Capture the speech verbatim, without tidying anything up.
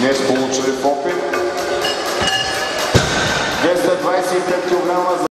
Днес получили в опит двеста двадесет и пет килограма